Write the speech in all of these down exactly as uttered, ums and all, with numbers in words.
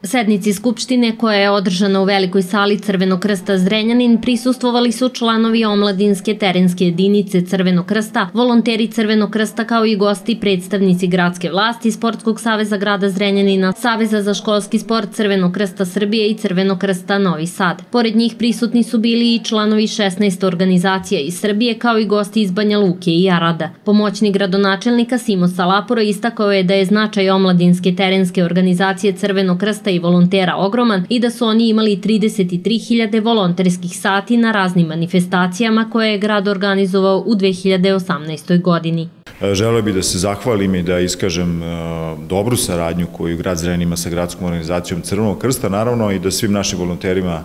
Sednici Skupštine, koja je održana u velikoj sali Crvenog krsta Zrenjanin, prisustvovali su članovi omladinske terenske jedinice Crvenog krsta, volonteri Crvenog krsta kao i gosti predstavnici gradske vlasti, Sportskog saveza grada Zrenjanina, Saveza za školski sport Crvenog krsta Srbije i Crvenog krsta Novi Sad. Pored njih prisutni su bili i članovi šesnaest organizacija iz Srbije kao i gosti iz Banja Luke i Arada. Pomoćnik gradonačelnika Simo Salapuro istakao je da je značaj omladinske terenske organizacije Crvenog krsta i volontera ogroman i da su oni imali trideset tri hiljade volonterskih sati na raznim manifestacijama koje je grad organizovao u dve hiljade osamnaestoj godini. Želeo bih da se zahvalim i da iskažem dobru saradnju koju grad Zrenjanin ima sa gradskom organizacijom Crvenog krsta, naravno i da svim našim volonterima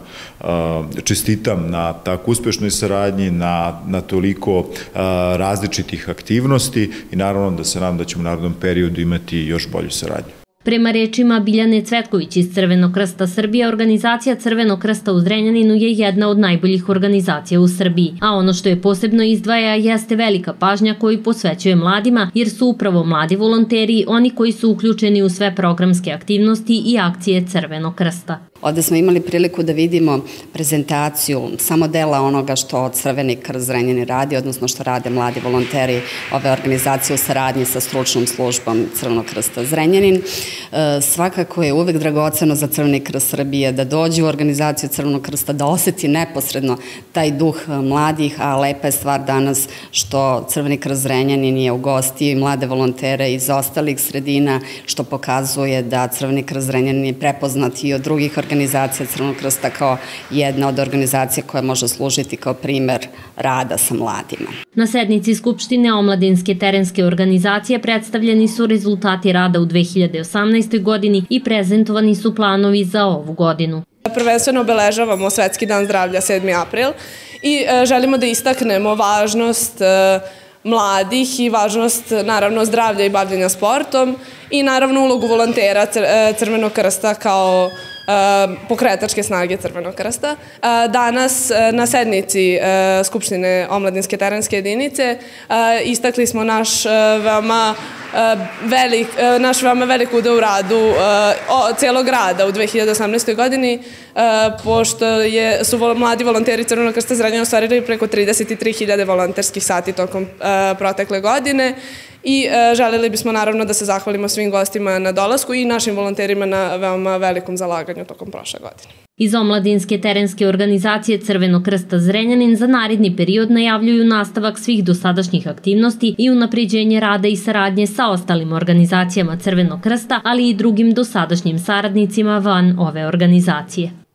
čestitam na tako uspešnoj saradnji, na, na toliko različitih aktivnosti i naravno da se nadam da ćemo u narednom periodu imati još bolju saradnju. Prema rečima Biljane Cvetković iz Crvenog krsta Srbije, organizacija Crvenog krsta u Zrenjaninu je jedna od najboljih organizacija u Srbiji, a ono što je posebno izdvaja jeste velika pažnja koju posvećuje mladima, jer su upravo mladi volonteri oni koji su uključeni u sve programske aktivnosti i akcije Crvenog krsta. Ovde smo imali priliku da vidimo prezentaciju samo dela onoga što Crveni krst Zrenjanin radi, odnosno što rade mladi volonteri ove organizacije u saradnji sa stručnom službom Crvenog krsta Zrenjanin. Svakako je uvek dragoceno za Crveni krst Srbije da dođe u organizaciju Crvenog krsta, da oseti neposredno taj duh mladih, a lepa je stvar danas što Crveni krst Zrenjanin je ugostio i mlade volontere iz ostalih sredina, što pokazuje da Crveni krst Zrenjanin je prepoznat i od drugih organizacija Crvenog krsta kao jedna od organizacija koja može služiti kao primer rada sa mladima. Na sednici Skupštine omladinske terenske organizacije predstavljeni su rezultati rada u dve hiljade osamnaestoj godini i prezentovani su planovi za ovu godinu. Prvenstveno obeležavamo Svetski dan zdravlja sedmi april i želimo da istaknemo važnost mladih i važnost naravno zdravlja i bavljenja sportom i naravno ulogu volontera Crvenog krsta kao pokretačke snage Crvenog krsta. Danas na sednici Skupštine omladinske terenske jedinice istakli smo naš veoma velik, naš veoma velik udeo u radu celog grada u dve hiljade osamnaestoj godini, pošto je, su mladi volonteri Crvenog krsta Zrenjanina ostvarili preko trideset tri hiljade volonterskih sati tokom protekle godine i želeli bismo naravno da se zahvalimo svim gostima na dolasku i našim volonterima na veoma velikom zalaganju tokom prošle godine. Iz omladinske terenske organizacije Crvenog krsta Zrenjanin za naredni period najavljuju nastavak svih dosadašnjih aktivnosti i unapređenje rada i saradnje sa ostalim organizacijama Crvenog krsta, ali i drugim dosadašnjim saradnicima van ove organizacije.